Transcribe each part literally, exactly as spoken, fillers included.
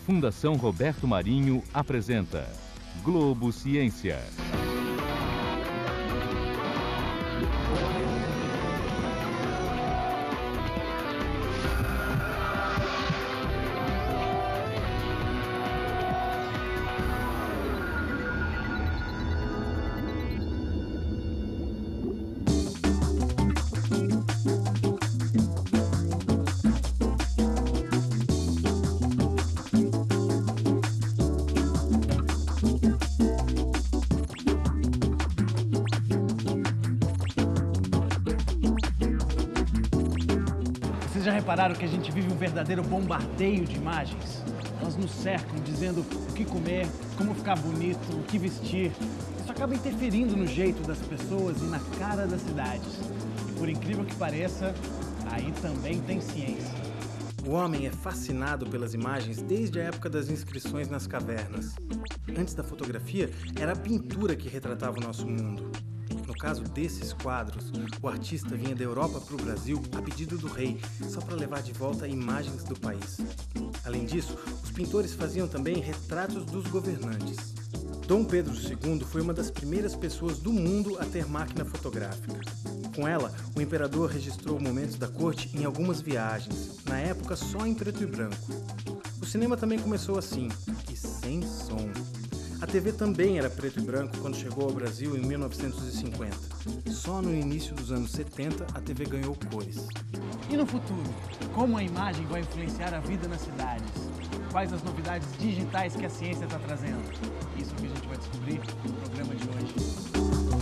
Fundação Roberto Marinho apresenta Globo Ciência. Vocês já repararam que a gente vive um verdadeiro bombardeio de imagens? Elas nos cercam dizendo o que comer, como ficar bonito, o que vestir. Isso acaba interferindo no jeito das pessoas e na cara das cidades. E por incrível que pareça, aí também tem ciência. O homem é fascinado pelas imagens desde a época das inscrições nas cavernas. Antes da fotografia, era a pintura que retratava o nosso mundo. No caso desses quadros, o artista vinha da Europa para o Brasil a pedido do rei, só para levar de volta imagens do país. Além disso, os pintores faziam também retratos dos governantes. Dom Pedro segundo foi uma das primeiras pessoas do mundo a ter máquina fotográfica. Com ela, o imperador registrou momentos da corte em algumas viagens, na época só em preto e branco. O cinema também começou assim, e sem som. A T V também era preto e branco quando chegou ao Brasil em mil novecentos e cinquenta. Só no início dos anos setenta a T V ganhou cores. E no futuro, como a imagem vai influenciar a vida nas cidades? Quais as novidades digitais que a ciência está trazendo? Isso que a gente vai descobrir no programa de hoje.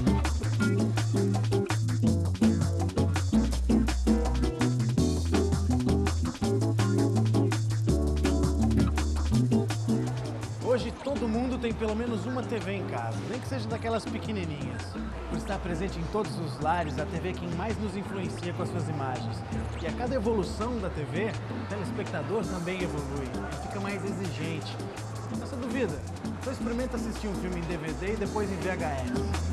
Hoje todo mundo tem pelo menos uma T V em casa, nem que seja daquelas pequenininhas. Por estar presente em todos os lares, a T V é quem mais nos influencia com as suas imagens. E a cada evolução da T V, o telespectador também evolui, ele fica mais exigente. Você duvida? Então experimenta assistir um filme em D V D e depois em V H S.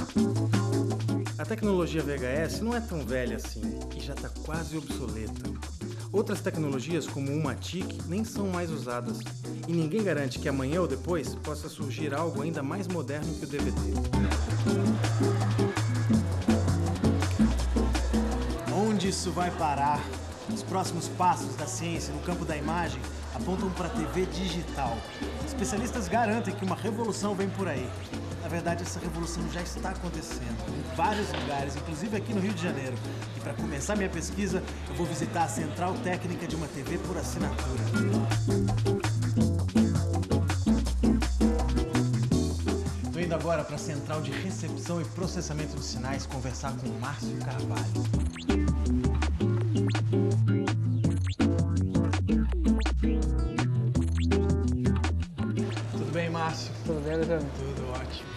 A tecnologia V H S não é tão velha assim e já está quase obsoleta. Outras tecnologias, como o Matic, nem são mais usadas. E ninguém garante que amanhã ou depois possa surgir algo ainda mais moderno que o D V D. Onde isso vai parar? Os próximos passos da ciência no campo da imagem apontam para a T V digital. Especialistas garantem que uma revolução vem por aí. Na verdade, essa revolução já está acontecendo em vários lugares, inclusive aqui no Rio de Janeiro. E para começar minha pesquisa, eu vou visitar a central técnica de uma T V por assinatura. Estou indo agora para a central de recepção e processamento de sinais conversar com o Márcio Carvalho. Tudo bem, Márcio? Tudo bem, Alexandre? Tudo ótimo.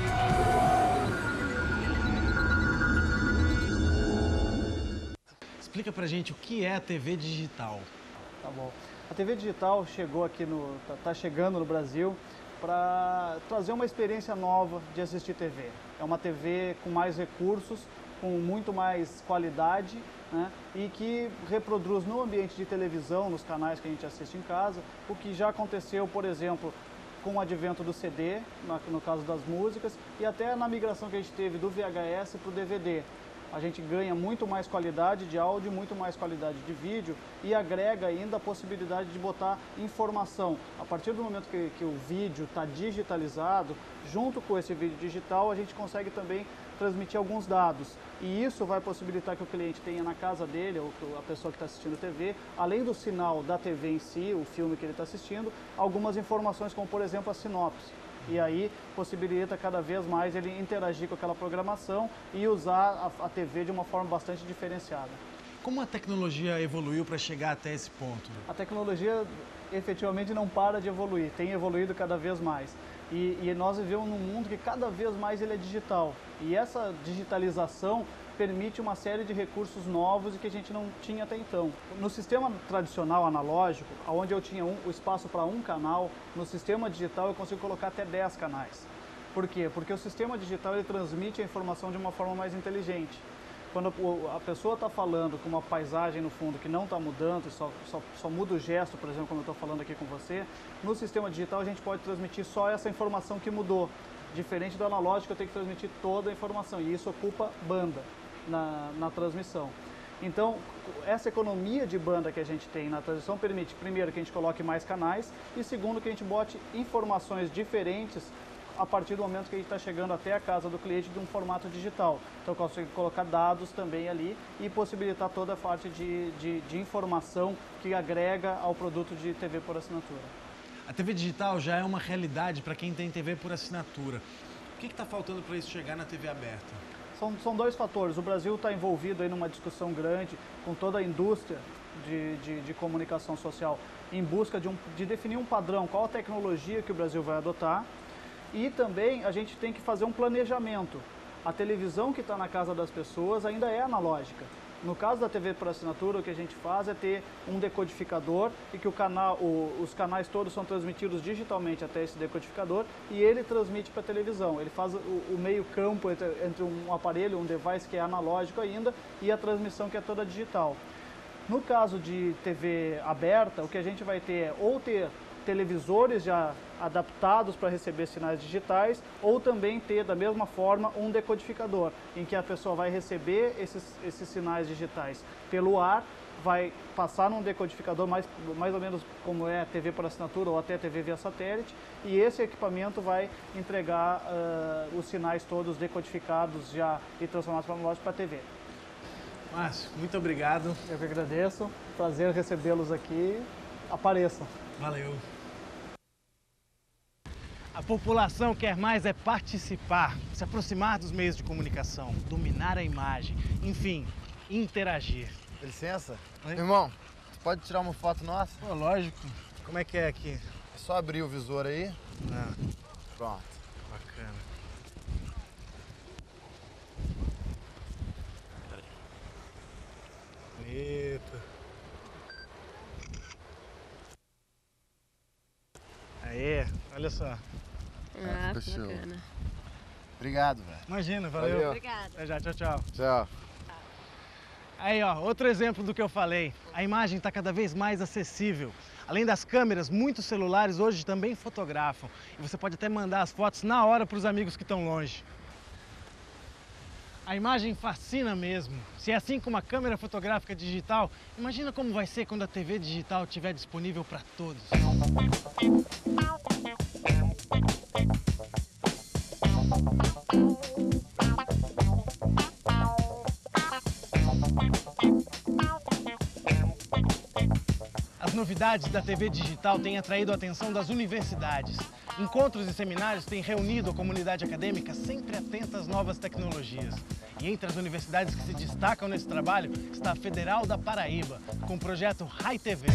Explica pra gente o que é a T V digital. Tá bom. A T V digital chegou aqui no, tá, tá chegando no Brasil para trazer uma experiência nova de assistir T V. É uma T V com mais recursos, com muito mais qualidade, né? E que reproduz no ambiente de televisão, nos canais que a gente assiste em casa, o que já aconteceu, por exemplo, com o advento do C D, no caso das músicas, e até na migração que a gente teve do V H S para o D V D. A gente ganha muito mais qualidade de áudio, muito mais qualidade de vídeo e agrega ainda a possibilidade de botar informação. A partir do momento que, que o vídeo está digitalizado, junto com esse vídeo digital, a gente consegue também transmitir alguns dados. E isso vai possibilitar que o cliente tenha na casa dele, ou a pessoa que está assistindo T V, além do sinal da T V em si, o filme que ele está assistindo, algumas informações como, por exemplo, a sinopse. E aí possibilita cada vez mais ele interagir com aquela programação e usar a, a T V de uma forma bastante diferenciada. Como a tecnologia evoluiu para chegar até esse ponto? A tecnologia efetivamente não para de evoluir, tem evoluído cada vez mais. E, e nós vivemos num mundo que cada vez mais ele é digital. E essa digitalização permite uma série de recursos novos e que a gente não tinha até então. No sistema tradicional analógico, onde eu tinha um, o espaço para um canal, no sistema digital eu consigo colocar até dez canais. Por quê? Porque o sistema digital ele transmite a informação de uma forma mais inteligente. Quando a pessoa está falando com uma paisagem no fundo que não está mudando, só, só, só muda o gesto, por exemplo, como eu estou falando aqui com você, no sistema digital a gente pode transmitir só essa informação que mudou. Diferente do analógico, eu tenho que transmitir toda a informação e isso ocupa banda na, na transmissão. Então, essa economia de banda que a gente tem na transmissão permite, primeiro, que a gente coloque mais canais e, segundo, que a gente bote informações diferentes a partir do momento que a gente está chegando até a casa do cliente de um formato digital. Então, eu consigo colocar dados também ali e possibilitar toda a parte de, de, de informação que agrega ao produto de T V por assinatura. A T V digital já é uma realidade para quem tem T V por assinatura. O que está faltando para isso chegar na T V aberta? São, são dois fatores. O Brasil está envolvido aí numa discussão grande com toda a indústria de, de, de comunicação social em busca de, um, de definir um padrão, qual a tecnologia que o Brasil vai adotar. E também a gente tem que fazer um planejamento. A televisão que está na casa das pessoas ainda é analógica. No caso da T V por assinatura, o que a gente faz é ter um decodificador e que o canal, o, os canais todos são transmitidos digitalmente até esse decodificador e ele transmite para a televisão. Ele faz o, o meio campo entre, entre um aparelho, um device que é analógico ainda e a transmissão que é toda digital. No caso de T V aberta, o que a gente vai ter é ou ter televisores já adaptados para receber sinais digitais ou também ter da mesma forma um decodificador em que a pessoa vai receber esses, esses sinais digitais pelo ar, vai passar num decodificador mais, mais ou menos como é a T V por assinatura ou até a T V via satélite e esse equipamento vai entregar uh, os sinais todos decodificados já e transformados para analógico para a T V. Márcio, muito obrigado. Eu que agradeço, prazer recebê-los aqui, apareçam. Valeu. A população quer mais é participar, se aproximar dos meios de comunicação, dominar a imagem, enfim, interagir. Dá licença? Oi? Irmão, você pode tirar uma foto nossa? Pô, lógico. Como é que é aqui? É só abrir o visor aí. Ah, Pronto. bacana. Bonito. Aê, olha só. Ah, Ficou show. bacana. Obrigado, velho. Imagina, valeu. Valeu. Obrigada. Até já, tchau, tchau. Tchau. Aí, ó, outro exemplo do que eu falei. A imagem está cada vez mais acessível. Além das câmeras, muitos celulares hoje também fotografam. E você pode até mandar as fotos na hora para os amigos que estão longe. A imagem fascina mesmo. Se é assim com uma câmera fotográfica digital, imagina como vai ser quando a T V digital estiver disponível para todos. As novidades da T V digital têm atraído a atenção das universidades. Encontros e seminários têm reunido a comunidade acadêmica sempre atenta às novas tecnologias. E entre as universidades que se destacam nesse trabalho está a Federal da Paraíba, com o projeto Rai T V.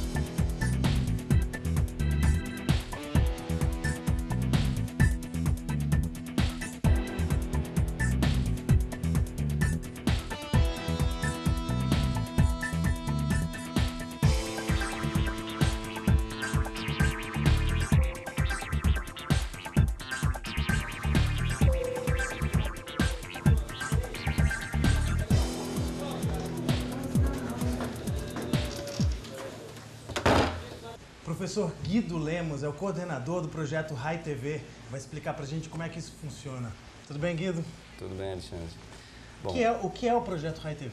O professor Guido Lemos é o coordenador do projeto Rai T V. Vai explicar pra gente como é que isso funciona. Tudo bem, Guido? Tudo bem, Alexandre. Bom, O que é, o que é o projeto Rai T V?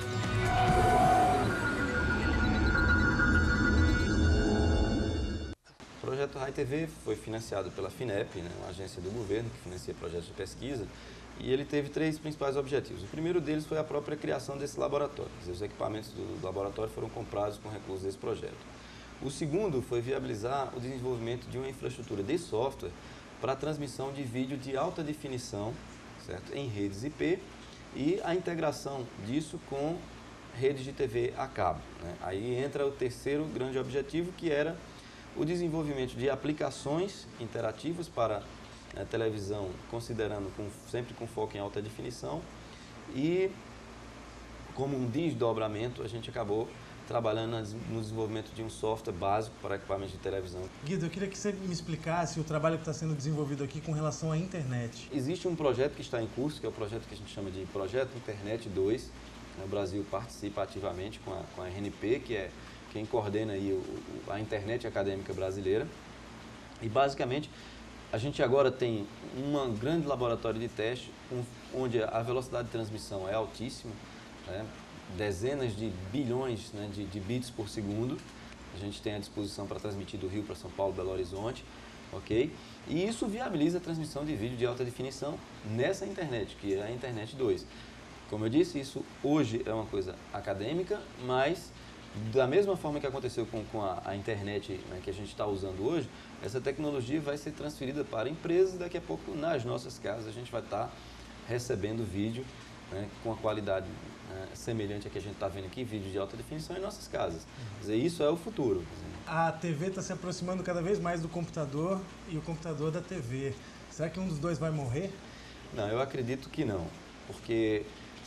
o projeto Rai T V foi financiado pela FINEP, né, uma agência do governo que financia projetos de pesquisa, e ele teve três principais objetivos. O primeiro deles foi a própria criação desse laboratório. Quer dizer, os equipamentos do, do laboratório foram comprados com recursos desse projeto. O segundo foi viabilizar o desenvolvimento de uma infraestrutura de software para a transmissão de vídeo de alta definição, certo, em redes I P e a integração disso com redes de T V a cabo, né? Aí entra o terceiro grande objetivo, que era o desenvolvimento de aplicações interativas para a televisão, considerando com, sempre com foco em alta definição, e como um desdobramento a gente acabou trabalhando no desenvolvimento de um software básico para equipamentos de televisão. Guido, eu queria que você me explicasse o trabalho que está sendo desenvolvido aqui com relação à internet. Existe um projeto que está em curso, que é o projeto que a gente chama de Projeto Internet dois. O Brasil participa ativamente com a, com a R N P, que é quem coordena aí o, a internet acadêmica brasileira. E basicamente a gente agora tem um grande laboratório de teste, um, onde a velocidade de transmissão é altíssima, né? Dezenas de bilhões, né, de, de bits por segundo. A gente tem à disposição para transmitir do Rio para São Paulo, Belo Horizonte, ok? E isso viabiliza a transmissão de vídeo de alta definição nessa internet, que é a Internet dois. Como eu disse, isso hoje é uma coisa acadêmica, mas da mesma forma que aconteceu com, com a, a internet, né, que a gente está usando hoje, essa tecnologia vai ser transferida para empresas e daqui a pouco nas nossas casas a gente vai estar tá recebendo vídeo, né, com a qualidade né, semelhante a que a gente está vendo aqui, vídeo de alta definição em nossas casas. Quer dizer, isso é o futuro. A T V está se aproximando cada vez mais do computador e o computador da T V. Será que um dos dois vai morrer? Não, eu acredito que não, porque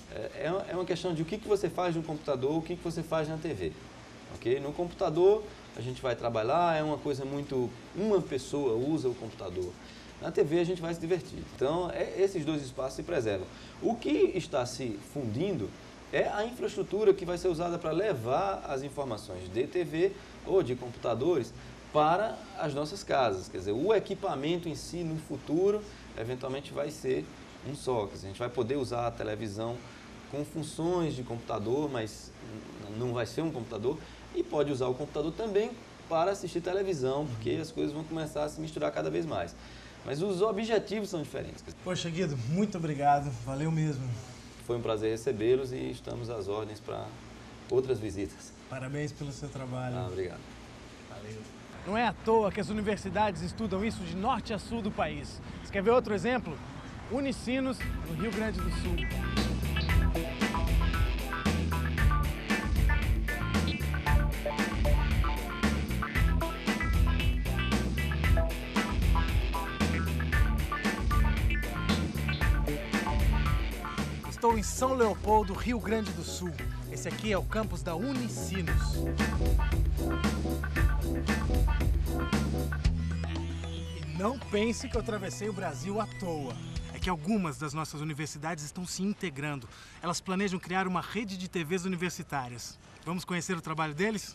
é, é uma questão de o que, que você faz no computador, o que, que você faz na T V. Okay? No computador a gente vai trabalhar, é uma coisa muito... Uma pessoa usa o computador. Na T V a gente vai se divertir. Então, é, esses dois espaços se preservam. O que está se fundindo é a infraestrutura que vai ser usada para levar as informações de T V ou de computadores para as nossas casas. Quer dizer, o equipamento em si, no futuro, eventualmente vai ser um só. Quer dizer, a gente vai poder usar a televisão com funções de computador, mas não vai ser um computador. E pode usar o computador também para assistir televisão, porque as coisas vão começar a se misturar cada vez mais. Mas os objetivos são diferentes. Poxa, Guido, muito obrigado. Valeu mesmo. Foi um prazer recebê-los e estamos às ordens para outras visitas. Parabéns pelo seu trabalho. Ah, obrigado. Valeu. Não é à toa que as universidades estudam isso de norte a sul do país. Você quer ver outro exemplo? Unicinos, no Rio Grande do Sul. Estou em São Leopoldo, Rio Grande do Sul. Esse aqui é o campus da Unicinos. E não pense que eu atravessei o Brasil à toa. É que algumas das nossas universidades estão se integrando. Elas planejam criar uma rede de T Vs universitárias. Vamos conhecer o trabalho deles?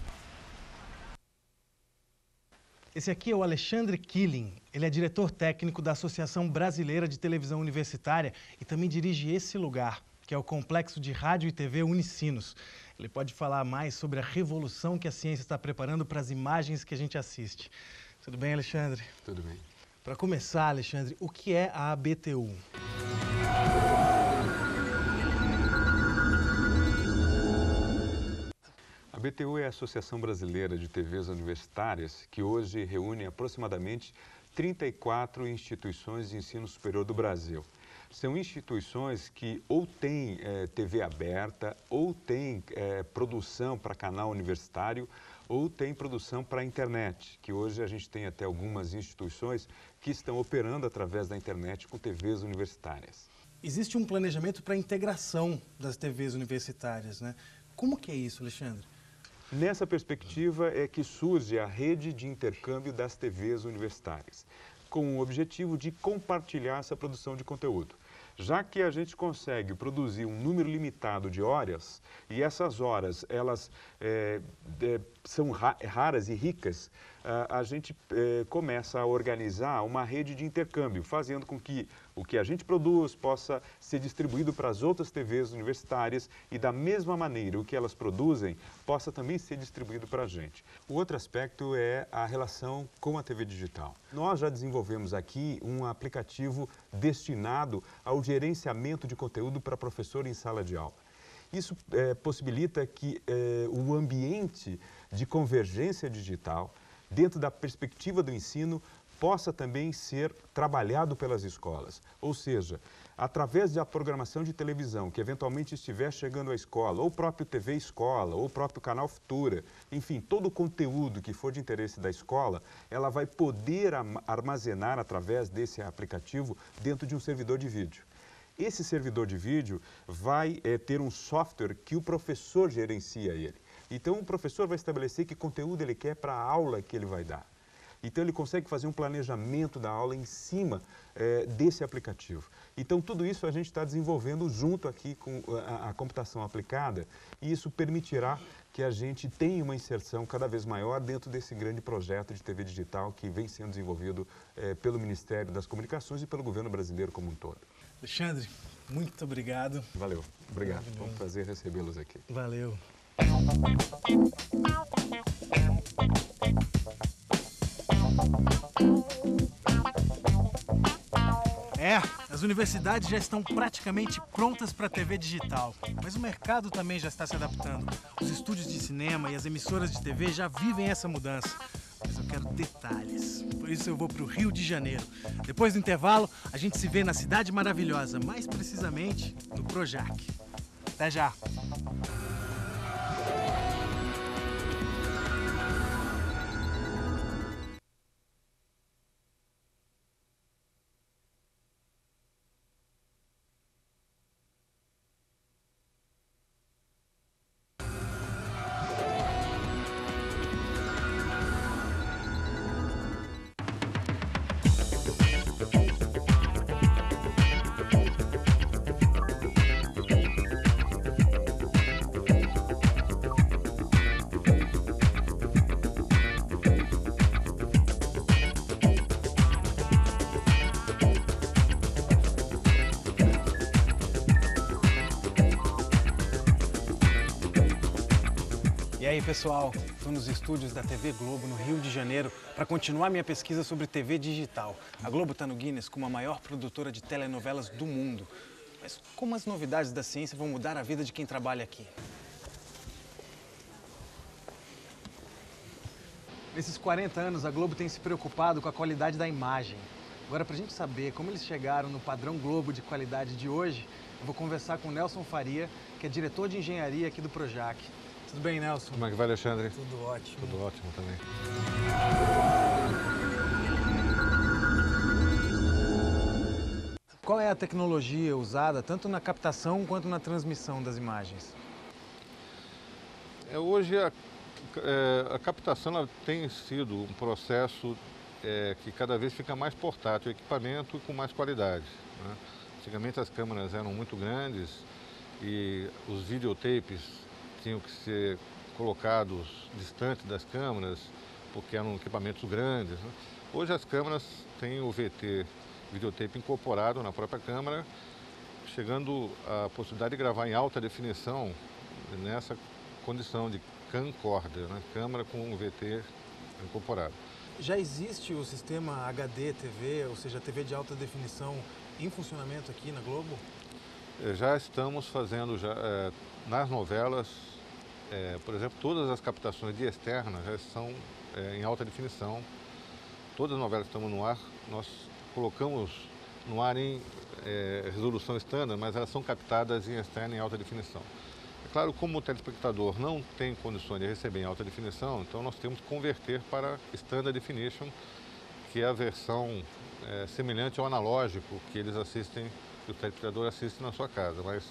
Esse aqui é o Alexandre Killing. Ele é diretor técnico da Associação Brasileira de Televisão Universitária e também dirige esse lugar, que é o Complexo de Rádio e T V Unicinos. Ele pode falar mais sobre a revolução que a ciência está preparando para as imagens que a gente assiste. Tudo bem, Alexandre? Tudo bem. Para começar, Alexandre, o que é a A B T U? A A B T U é a Associação Brasileira de T Vs Universitárias, que hoje reúne aproximadamente trinta e quatro instituições de ensino superior do Brasil. São instituições que ou têm é, T V aberta, ou têm é, produção para canal universitário, ou têm produção para a internet, que hoje a gente tem até algumas instituições que estão operando através da internet com T Vs universitárias. Existe um planejamento para a integração das T Vs universitárias, né? Como que é isso, Alexandre? Nessa perspectiva é que surge a rede de intercâmbio das T Vs universitárias, com o objetivo de compartilhar essa produção de conteúdo. Já que a gente consegue produzir um número limitado de horas, e essas horas elas é, é, são ra raras e ricas, a, a gente é, começa a organizar uma rede de intercâmbio, fazendo com que o que a gente produz possa ser distribuído para as outras T Vs universitárias e, da mesma maneira, o que elas produzem possa também ser distribuído para a gente. O outro aspecto é a relação com a T V digital. Nós já desenvolvemos aqui um aplicativo destinado ao gerenciamento de conteúdo para professor em sala de aula. Isso é, possibilita que é, o ambiente de convergência digital, dentro da perspectiva do ensino, possa também ser trabalhado pelas escolas. Ou seja, através da programação de televisão que eventualmente estiver chegando à escola, ou o próprio T V Escola, ou o próprio Canal Futura, enfim, todo o conteúdo que for de interesse da escola, ela vai poder armazenar através desse aplicativo dentro de um servidor de vídeo. Esse servidor de vídeo vai é, ter um software que o professor gerencia ele. Então, o professor vai estabelecer que conteúdo ele quer para a aula que ele vai dar. Então, ele consegue fazer um planejamento da aula em cima eh, desse aplicativo. Então, tudo isso a gente está desenvolvendo junto aqui com a, a computação aplicada e isso permitirá que a gente tenha uma inserção cada vez maior dentro desse grande projeto de T V digital que vem sendo desenvolvido eh, pelo Ministério das Comunicações e pelo governo brasileiro como um todo. Alexandre, muito obrigado. Valeu, obrigado. Foi um prazer recebê-los aqui. Valeu. É, as universidades já estão praticamente prontas para a T V digital, mas o mercado também já está se adaptando. Os estúdios de cinema e as emissoras de T V já vivem essa mudança. Mas eu quero detalhes, por isso eu vou para o Rio de Janeiro. Depois do intervalo, a gente se vê na Cidade Maravilhosa, mais precisamente no Projac. Até já! E aí, pessoal, estou nos estúdios da T V Globo, no Rio de Janeiro, para continuar minha pesquisa sobre T V digital. A Globo está no Guinness como a maior produtora de telenovelas do mundo. Mas como as novidades da ciência vão mudar a vida de quem trabalha aqui? Nesses quarenta anos, a Globo tem se preocupado com a qualidade da imagem. Agora, para a gente saber como eles chegaram no padrão Globo de qualidade de hoje, eu vou conversar com o Nelson Faria, que é diretor de engenharia aqui do Projac. Tudo bem, Nelson? Como é que vai, Alexandre? Tudo ótimo. Tudo ótimo também. Qual é a tecnologia usada tanto na captação quanto na transmissão das imagens? É, hoje a, é, a captação ela tem sido um processo é, que cada vez fica mais portátil, o equipamento e com mais qualidade, né? Antigamente as câmeras eram muito grandes e os videotapes tinham que ser colocados distante das câmeras, porque eram equipamentos grandes, né? Hoje as câmeras têm o V T, videotape incorporado na própria câmera, chegando a possibilidade de gravar em alta definição nessa condição de camcorder, né? Câmera com o V T incorporado. Já existe o sistema H D T V, ou seja, T V de alta definição, em funcionamento aqui na Globo? Já estamos fazendo, já, é, nas novelas, é, por exemplo, todas as captações de externa já são é, em alta definição. Todas as novelas que estamos no ar, nós colocamos no ar em é, resolução estándar, mas elas são captadas em externa em alta definição. É claro, como o telespectador não tem condições de receber em alta definição, então nós temos que converter para Standard Definition, que é a versão é, semelhante ao analógico que eles assistem, que o telespectador assiste na sua casa. Mas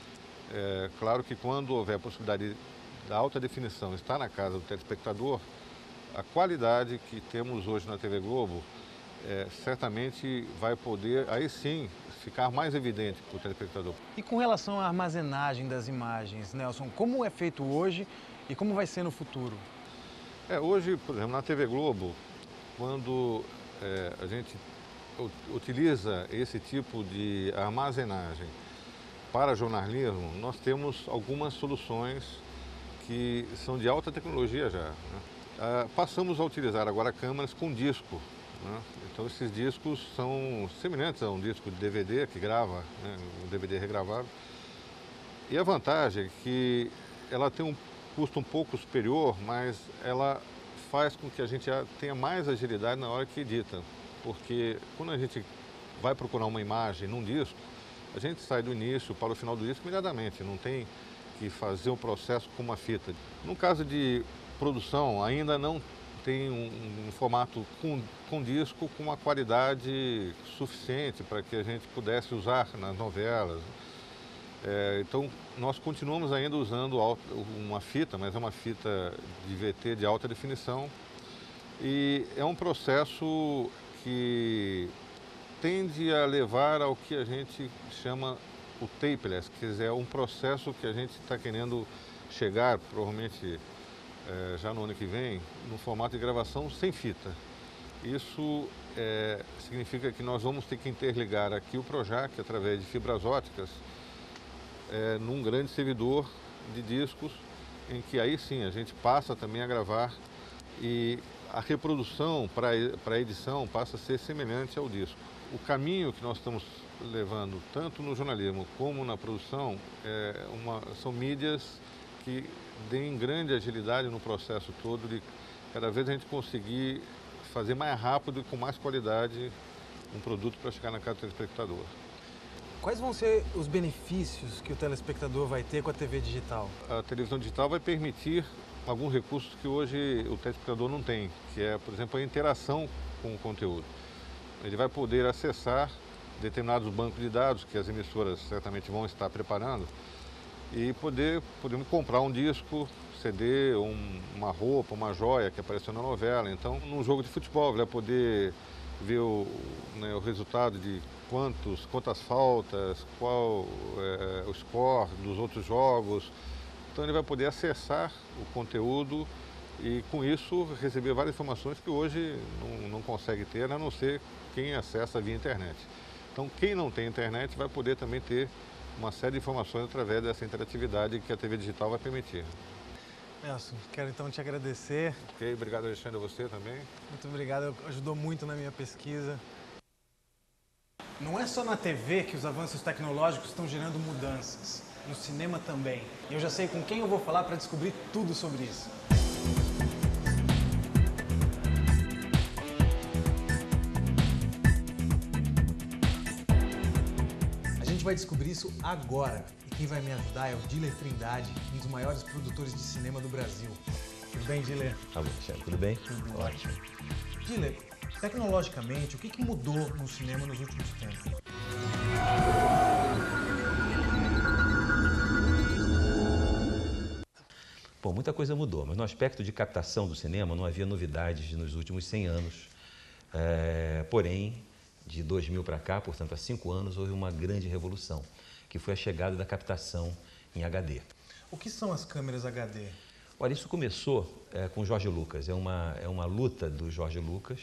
é claro que quando houver a possibilidade da alta definição estar na casa do telespectador, a qualidade que temos hoje na T V Globo é, certamente vai poder, aí sim, ficar mais evidente para o telespectador. E com relação à armazenagem das imagens, Nelson, como é feito hoje e como vai ser no futuro? É, hoje, por exemplo, na T V Globo, quando é, a gente utiliza esse tipo de armazenagem para jornalismo, nós temos algumas soluções que são de alta tecnologia já, né? Ah, passamos a utilizar agora câmeras com disco, né? Então esses discos são semelhantes a um disco de D V D que grava, né? Um D V D regravado. E a vantagem é que ela tem um custo um pouco superior, mas ela faz com que a gente tenha mais agilidade na hora que edita. Porque quando a gente vai procurar uma imagem num disco, a gente sai do início para o final do disco imediatamente, não tem que fazer um processo com uma fita. No caso de produção, ainda não tem um, um formato com, com disco com uma qualidade suficiente para que a gente pudesse usar nas novelas. É, então, nós continuamos ainda usando uma fita, mas é uma fita de V T de alta definição. E é um processo que tende a levar ao que a gente chama o tapeless, quer dizer, é um processo que a gente está querendo chegar, provavelmente é, já no ano que vem, no formato de gravação sem fita. Isso é, significa que nós vamos ter que interligar aqui o Projac através de fibras óticas é, num grande servidor de discos, em que aí sim a gente passa também a gravar e a reprodução para a edição passa a ser semelhante ao disco. O caminho que nós estamos levando, tanto no jornalismo como na produção, é uma, são mídias que deem grande agilidade no processo todo, de cada vez a gente conseguir fazer mais rápido e com mais qualidade um produto para chegar na casa do telespectador. Quais vão ser os benefícios que o telespectador vai ter com a T V digital? A televisão digital vai permitir alguns recursos que hoje o telespectador não tem, que é, por exemplo, a interação com o conteúdo. Ele vai poder acessar determinados bancos de dados que as emissoras certamente vão estar preparando e poder, podemos comprar um disco, C D, um, uma roupa, uma joia que apareceu na novela. Então, num jogo de futebol, ele vai poder ver o, né, o resultado de quantos, quantas faltas, qual é, o score dos outros jogos. Então ele vai poder acessar o conteúdo e, com isso, receber várias informações que hoje não, não consegue ter, a não ser quem acessa via internet. Então, quem não tem internet vai poder também ter uma série de informações através dessa interatividade que a T V digital vai permitir. Nelson, quero então te agradecer. Ok, obrigado, Alexandre, a você também. Muito obrigado, ajudou muito na minha pesquisa. Não é só na T V que os avanços tecnológicos estão gerando mudanças. No cinema também. E eu já sei com quem eu vou falar para descobrir tudo sobre isso. A gente vai descobrir isso agora. E quem vai me ajudar é o Diller Trindade, um dos maiores produtores de cinema do Brasil. Tudo bem, Diller? Alô, Alexandre, tudo bem? Tudo ótimo. Diller, tecnologicamente, o que, que mudou no cinema nos últimos tempos? Bom, muita coisa mudou, mas no aspecto de captação do cinema não havia novidades nos últimos cem anos. É, porém, de dois mil para cá, portanto há cinco anos, houve uma grande revolução, que foi a chegada da captação em H D. O que são as câmeras H D? Olha, isso começou é, com Jorge Lucas, é uma, é uma luta do Jorge Lucas,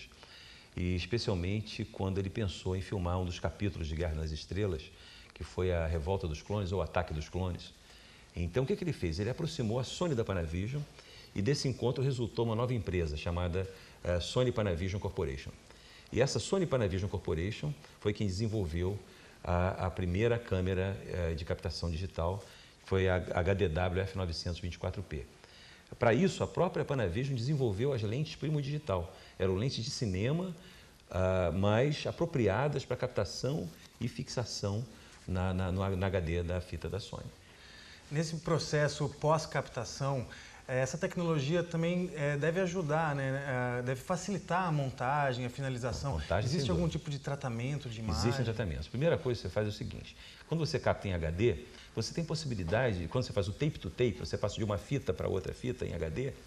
e especialmente quando ele pensou em filmar um dos capítulos de Guerra nas Estrelas, que foi a Revolta dos Clones ou o Ataque dos Clones. Então, o que, que ele fez? Ele aproximou a Sony da Panavision e desse encontro resultou uma nova empresa chamada uh, Sony Panavision Corporation. E essa Sony Panavision Corporation foi quem desenvolveu a, a primeira câmera uh, de captação digital, foi a H D W F novecentos e vinte e quatro P. Para isso, a própria Panavision desenvolveu as lentes Primo Digital. Eram lentes de cinema, uh, mas apropriadas para captação e fixação na, na, no, na H D da fita da Sony. Nesse processo pós-captação, essa tecnologia também é, deve ajudar, né? Deve facilitar a montagem, a finalização. Montagem, existe algum tipo de tratamento de imagem? Existem tratamentos. A primeira coisa que você faz é o seguinte, quando você capta em H D, você tem possibilidade, quando você faz o tape to tape, você passa de uma fita para outra fita em H D,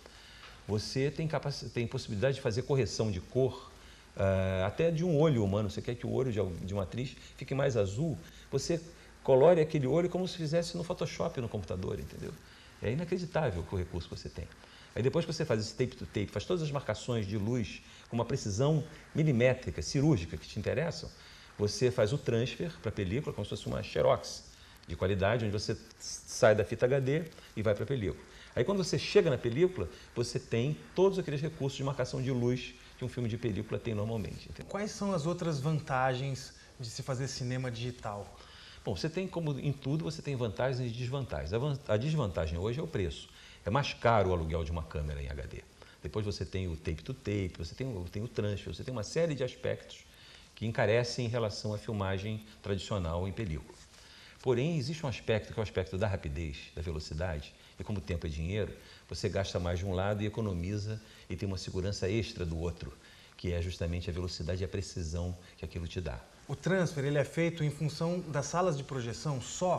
você tem, capac... tem possibilidade de fazer correção de cor, uh, até de um olho humano. Você quer que o olho de, de uma atriz fique mais azul, você colore aquele olho como se fizesse no Photoshop no computador, entendeu? É inacreditável o recurso que você tem. Aí depois que você faz esse tape to tape, faz todas as marcações de luz com uma precisão milimétrica, cirúrgica que te interessam, você faz o transfer para a película como se fosse uma xerox de qualidade, onde você sai da fita H D e vai para a película. Aí quando você chega na película, você tem todos aqueles recursos de marcação de luz que um filme de película tem normalmente. Entendeu? Quais são as outras vantagens de se fazer cinema digital? Bom, você tem, como em tudo, você tem vantagens e desvantagens. A desvantagem hoje é o preço. É mais caro o aluguel de uma câmera em H D. Depois você tem o tape to tape, você tem o, tem o transfer, você tem uma série de aspectos que encarecem em relação à filmagem tradicional em película. Porém, existe um aspecto que é o aspecto da rapidez, da velocidade, e como o tempo é dinheiro, você gasta mais de um lado e economiza e tem uma segurança extra do outro, que é justamente a velocidade e a precisão que aquilo te dá. O transfer ele é feito em função das salas de projeção só?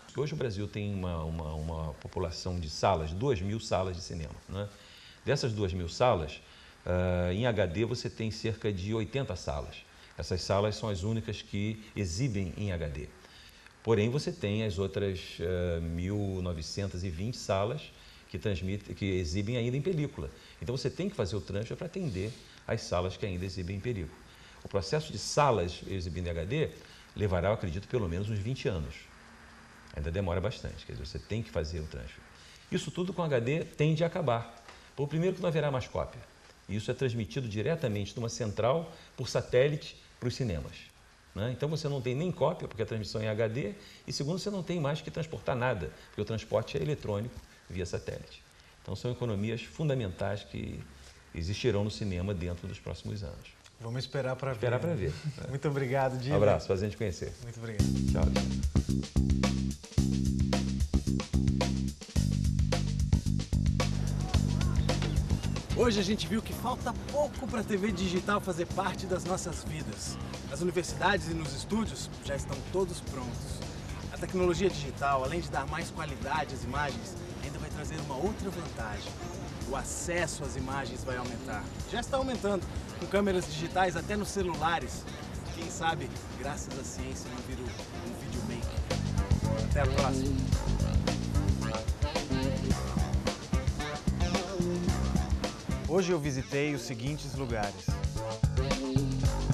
Hoje o Brasil tem uma, uma, uma população de salas, duas mil salas de cinema, né? Dessas duas mil salas, uh, em H D você tem cerca de oitenta salas. Essas salas são as únicas que exibem em H D. Porém, você tem as outras uh, mil novecentas e vinte salas que, transmitem, que exibem ainda em película. Então você tem que fazer o transfer para atender as salas que ainda exibem em película. O processo de salas exibindo em H D levará, eu acredito, pelo menos uns vinte anos. Ainda demora bastante, quer dizer, você tem que fazer o transfer. Isso tudo com H D tende a acabar. Por primeiro que não haverá mais cópia. Isso é transmitido diretamente de uma central por satélite para os cinemas, né? Então você não tem nem cópia, porque a transmissão é em H D, e segundo, você não tem mais que transportar nada, porque o transporte é eletrônico via satélite. Então são economias fundamentais que existirão no cinema dentro dos próximos anos. Vamos esperar para ver. Esperar para ver. Muito obrigado, Dino. Um abraço, prazer em te conhecer. Muito obrigado. Tchau, tchau. Hoje a gente viu que falta pouco para a T V digital fazer parte das nossas vidas. Nas universidades e nos estúdios já estão todos prontos. A tecnologia digital, além de dar mais qualidade às imagens, ainda vai trazer uma outra vantagem. O acesso às imagens vai aumentar. Já está aumentando, com câmeras digitais até nos celulares. Quem sabe, graças à ciência, não vira um videomaker. Até a próxima. Hoje eu visitei os seguintes lugares.